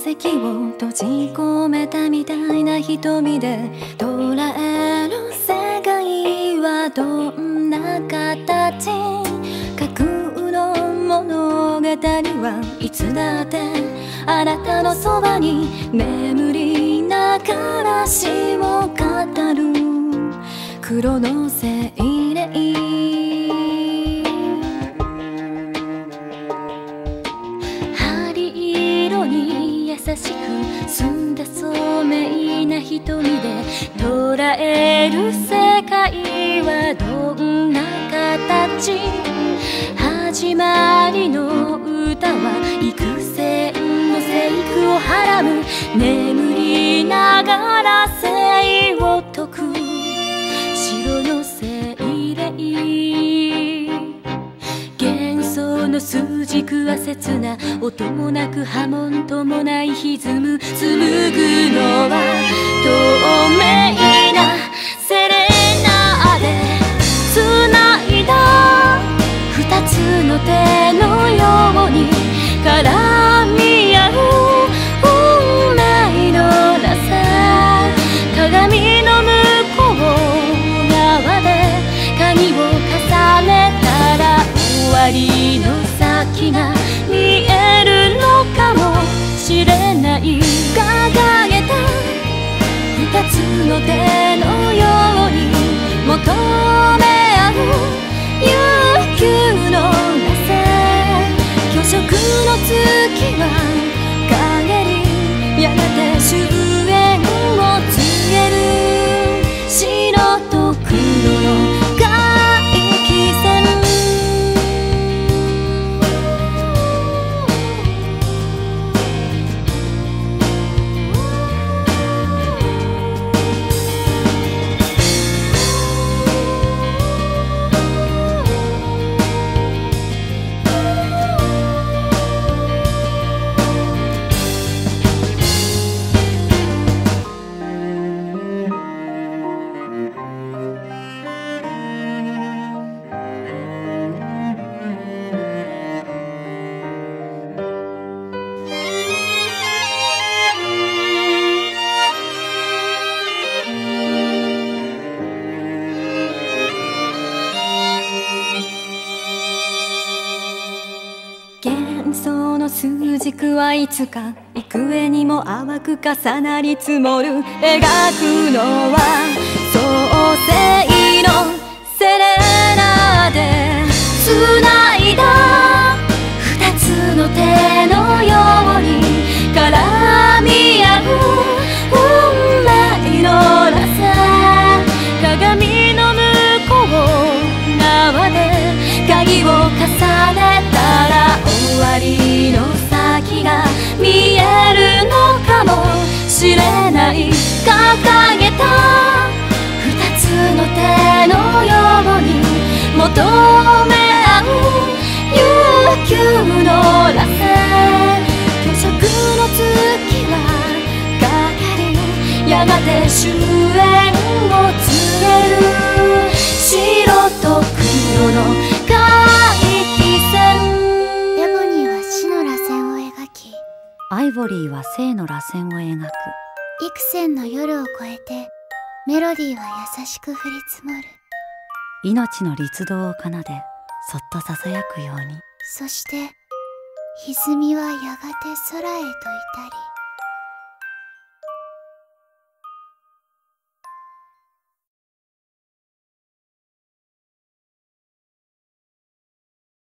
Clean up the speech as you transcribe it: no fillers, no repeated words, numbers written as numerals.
席を閉じ込めたみたいな瞳で捉える世界はどんな形、架空の物語はいつだってあなたのそばに眠りながら死を語る黒の精霊、針色に優しく澄んだ聡明な瞳で捉える世界はどんな形、始まりの歌は幾千の聖句をはらむ、眠りながら生を説く白の精霊、幻想の筋くは切な音もなく波紋ともない歪む、紡ぐのは透明なセレナで繋いだ二つの手のように絡み合う運命の螺旋、鏡の向こう側で鍵を重ねたら終わりの先が見えるのかもしれない、掲げた二つの手のように求め合う悠久の螺旋、虚飾の月は陰りやがて終焉を告げる白と黒の回帰線、幻想の数軸はいつか幾重にも淡く重なり積もる、描くのは創世のセレナで繋いだ二つの手のように絡み合う運命の螺旋、鏡の向こう側で鍵を重ねたら終わりの先が見えるのかもしれない、掲げた二つの手のように求め合う悠久の螺旋、虚飾の月は陰りやがて終焉を告げる白と黒の回帰線、 エボニーは死の螺旋を描き、 アイボリーは生の螺旋を描く、 幾千の夜を越えてメロディーは優しく降り積もる、 命の律動を奏でそっとささやくように、 そして歪みはやがて空へと至り